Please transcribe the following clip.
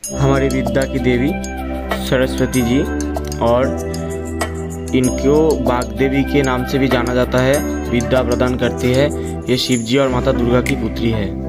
हमारी विद्या की देवी सरस्वती जी, और इनको वाग्देवी के नाम से भी जाना जाता है। विद्या प्रदान करती है। ये शिव जी और माता दुर्गा की पुत्री है।